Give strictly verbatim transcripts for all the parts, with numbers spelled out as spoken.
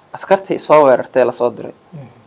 askartii soo weerartay la soo diray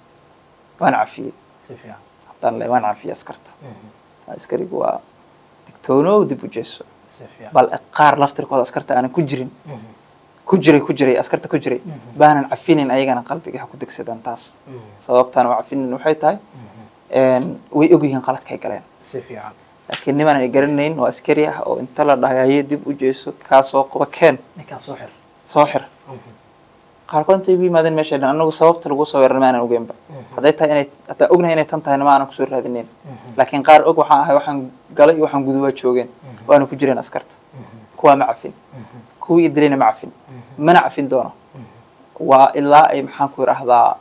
waan cafiyay si fiican haddaan le waan cafiyay askarta askarigu waa digtoonow dib u jeeso si fiican bal qaar laftirkooda askarta aanan ku jirin ku jiray ku jiray askarta ku jiray baanan cafinin ayagana qalbiga ku degsadaan taas sababtaan waa cafinin waxay tahay een way ogyihiin qaladkay galeen si fiican laakiin niman ay garanayn oo askari ah oo inta la dhahayo dib u jeeso ka soo qaba keen ninka soo xir soo xir qaarkood intay u yimaadeen meesha anagu sababta lagu soo weeraray ma aanan ogeynba hadday tahay inay hataa ognahay inay tan tahay ma aanan kusoo raadinayn laakiin qaar og waxaan ahay waxaan galay waxaan guduwa joogeen waana ku jireen askarta kuwa ma cafin kuwii dilayna ma cafin mana cafin doono waa ilaa ay maxaan ku yiraahdaa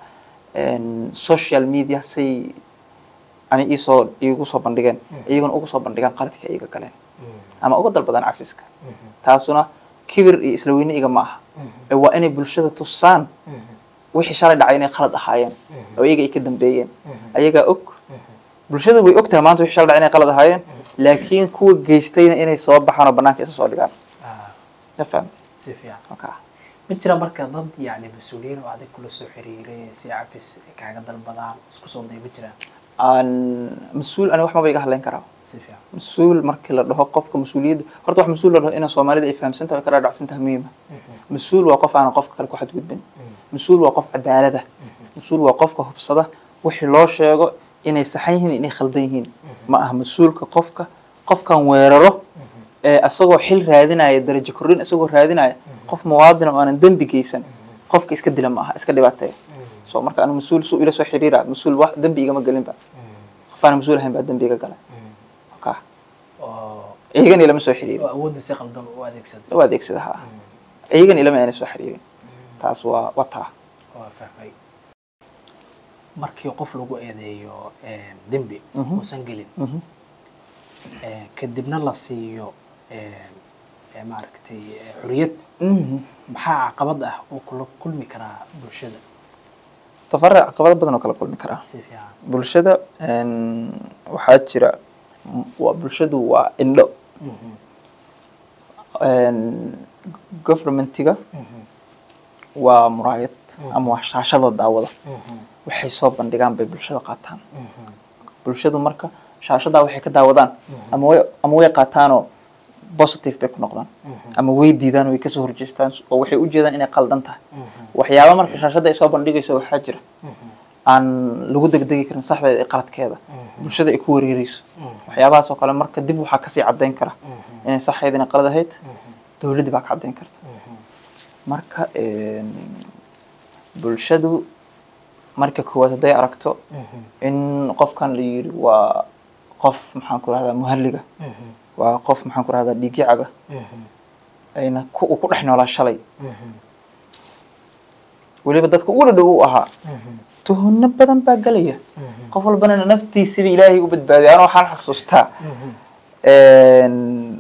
social media say ani isoo igu soo bandhigeen iyaguna ugu soo bandhigaan qaladka iyaga galeen ama uga dalbadaan cafiska taasuna kibir iyo isla weyne iga ma aha waa inay bulshada tusaan wixii shalay dhacay inay qalad ahaayeen oo iyaga ay ka dambeeyeen ayaga og bulshada way ogtahay maanta wixii shalay dhacay inay qalad ahaayeen laakiin kuwa geystayna inay soo baxaan oo banaanka isa soo dhigaan ka fahamtay si fiican okay ma jira marka dad yani mas'uuliyiin oo adag kula soo xiriiray si cafis kaaga dalbadaan isku soo day ma jiraan aan mas'uul ana wax ma bay iga hadlayn karaa si fiican مسؤول markii la dhaho qofka mas'uuliyad horta wax mas'uul la dhaho in Soomaalida ay fahamsantahay oo kala dhacsantahay muhiim mas'uul waa qof aan qofka kale ku xad gudbin mas'uul waa qof cadaalad ah mas'uul waa qofka hubsada wixii loo sheego inay saxan yihiin inay khaldan yihiin ma aha mas'uulka qofka qofkan weeraro ee asagoo xil raadinaya darajo korin asagoo raadinaya qof muwaadin oo aan dambi geysan qofka iska dila ma aha iska dhibaateeyo soo marka aan mas'uul soo ila soo xiriira mas'uul wax dambi iga ma galin ba qofaan mas'uul ahayn ba dambi iga galay okay ايغان الى ما سو خريرين awood si qaldan oo adeegsada oo adeegsada ha eegan ilama aanay soo xiriirin taas waa wata waa fahmay markii qof lagu eedeeyo ee dambi oo san gelin ee kadibna la siiyo ee ee maaragtay xuriyad maxaa caqabad ah oo kula kulmi kara bulshada tafarruc caqabad badan oo kala kulmi kara si fiican bulshada een waxa jira waa bulshadu waa indho een governmentiga waa muraayad ama wax shaashada daawada waxay soo bandhigaan bay bulshada qaataan bulshadu marka shaashada waxay ka daawadaan ama way ama way qaataan oo positive bay ku noqdaan ama way diidaan way ka soo horjeestaan oo waxay u jeedaan inay qaldan tahay waxyaabo marka shaashada ay soo bandhigayso waxa jira aan lagu degdegi karin saxdeeda ee qaladkeeda bulshada ay ku wareerayso waxyaabahaas oo kale marka dib waxa ka sii cadeyn kara inay saxdeedina qalad ahayd dawladda baa ka cadeyn karta marka ee bulshadu marka koowaad haday aragto in qofkan la yiri waa qof maxaan ku raahdaa muhalliga waa qof maxaan ku raahdaa dhiig yacaba ayna ku ku dhex noolaa shalay waliba dadka ugu dhow u ahaa tuhunna badan baa galaya qof walbana naftiisa ilaahay u badbaadiyo ana waxaan xasuustaa een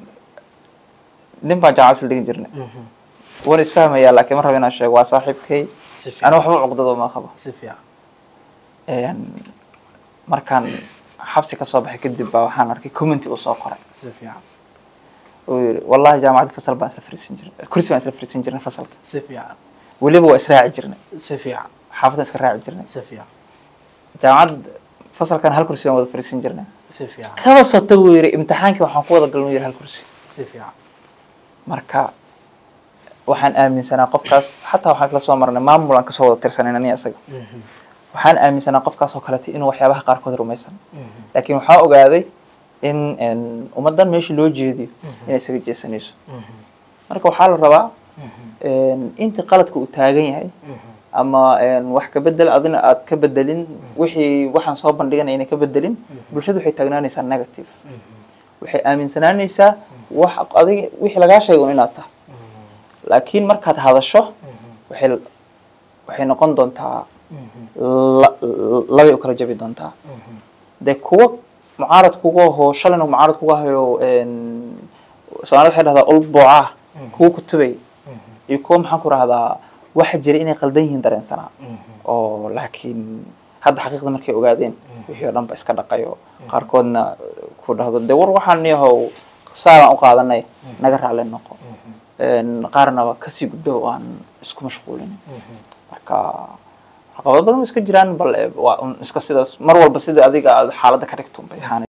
nimba jaacil dhigin jirnay wana isfahmaya laakiin ma rabo inaan sheego waa saaxiibkay ana waxba uqdado ma qabo si fiican een markaan xabsi ka soo baxay kadib baa waxaan arkay comment uu soo qoray si fiican oo yiri wallahi jaamacada fasal baan isla fariisin jirnay kursi baan isla fariisin jirnay fasalka si fiican waliba waa israaci jirnay si fiican xaafadda iska raaci jirnay si fiican jaamacad fasalkan hal kursi baan wada fariisin jirnay si fiican kaba soo tago yiri imtixaankii waxaan ku wada galnay yiri hal kursi si fiican marka waxaan aaminsanaa qofkaas hatta waxaan isla soo marnay maamul aan ka soo wada tirsanay aniga asaga waxaan aaminsanaa qofkaas oo kale in waxyaabaha qaar kood rumaysan laakiin waxa ogaaday in in umadan meeshii loo jeediyo inay isaga jeesanayso marka waxa la rabaa in inta qaladka uu taagan yahay ama in wax ka bedel adina aad ka bedelin wixii waxaan soo bandhiganay inay ka bedelin bulshadu waxay taagnaanaysaa negative waxay aaminsanaanaysaa wax adiga wixii laga sheego inaad tahay laakiin markaad hadasho waxay waxay noqon doontaa laba kala jabi doontaa de kuwa mucaarad kuga hoo shalana mucaarad kuga hayo een Soomaalidu waxay dhahdaa ul booca kuwa ku tubay iyo kuwa maxaan ku raahdaa waxa jira inay qaldan yihiin dareensanaa oo laakiin hadda xaqiiqda markay ogaadeen wixii oo dhan ba iska dhaqayo qaarkoodna ku dhahdo de war waxaan yahow qasaaban u qaadanay naga raacleen noqo een qaarna waa kasii gudbo aan isku mashquulin marka marka caqabado badan iska jiraan bal waa iska sidaas mar walba sida adiga xaaladda ka dhigto bay ahaan